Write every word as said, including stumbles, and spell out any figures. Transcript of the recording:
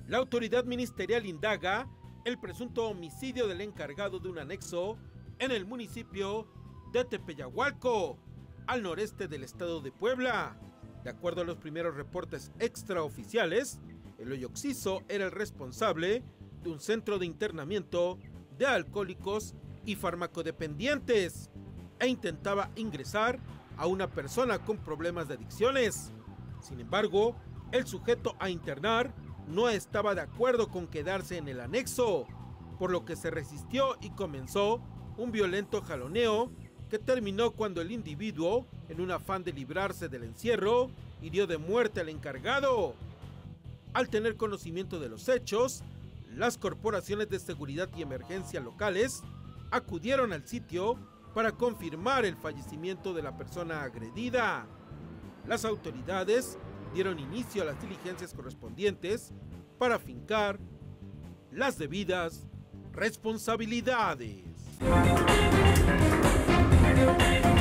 La autoridad ministerial indaga el presunto homicidio del encargado de un anexo en el municipio de Tepeyahualco, al noreste del estado de Puebla. De acuerdo a los primeros reportes extraoficiales, el hoyo occiso era el responsable de un centro de internamiento de alcohólicos y farmacodependientes e intentaba ingresar a una persona con problemas de adicciones. Sin embargo, el sujeto a internar no estaba de acuerdo con quedarse en el anexo, por lo que se resistió y comenzó un violento jaloneo que terminó cuando el individuo, en un afán de librarse del encierro, hirió de muerte al encargado. Al tener conocimiento de los hechos, las corporaciones de seguridad y emergencia locales acudieron al sitio para confirmar el fallecimiento de la persona agredida. Las autoridades dieron inicio a las diligencias correspondientes para afincar las debidas responsabilidades.